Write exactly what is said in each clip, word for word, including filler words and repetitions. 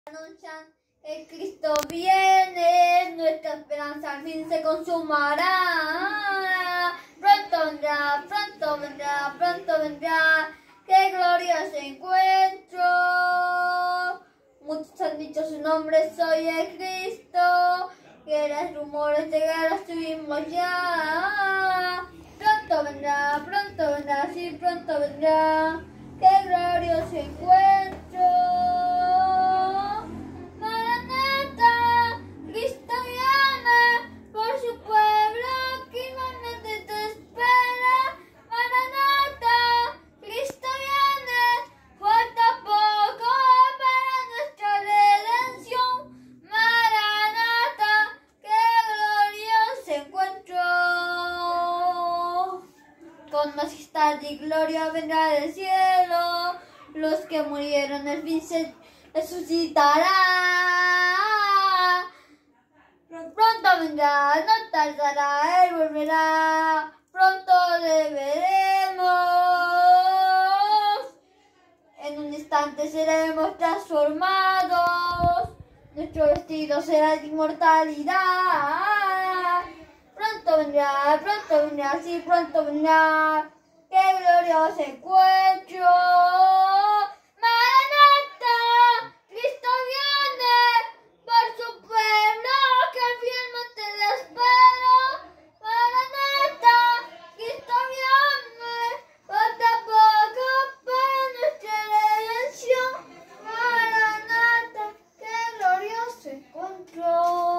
anuncian que Cristo viene, nuestra esperanza al fin se consumará. Pronto vendrá, pronto vendrá, pronto vendrá, qué glorioso encuentro. Muchos han dicho su nombre, soy el Cristo, que los rumores de guerra estuvimos ya. Pronto vendrá, pronto vendrá, sí, pronto vendrá, qué glorioso encuentro. Maranata, Cristo viene, por su pueblo que igualmente te espera. Maranata, Cristo viene, falta poco para nuestra redención. Maranata, qué glorioso encuentro. Con majestad y gloria vendrá del cielo, los que murieron al fin se resucitará. Pronto vendrá, no tardará, él volverá, pronto le veremos. En un instante seremos transformados, nuestro vestido será de inmortalidad. Pronto vendrá, pronto vendrá, sí, pronto vendrá, qué glorioso encuentro. Maranata, Cristo viene, por su pueblo que fielmente le espera. Maranata, Cristo viene, falta poco para nuestra redención. Maranata, qué glorioso encuentro.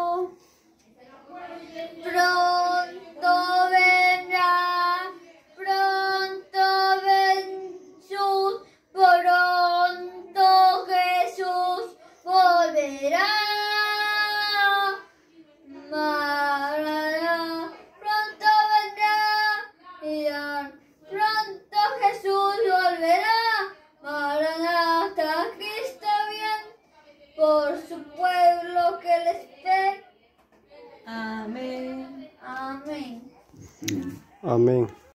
Pronto vendrá, pronto Jesús, pronto Jesús volverá. Maranata, pronto vendrá, dirán, pronto Jesús volverá. Maranata, Cristo viene, por su pueblo que le espera. Amén. Amén. Amén.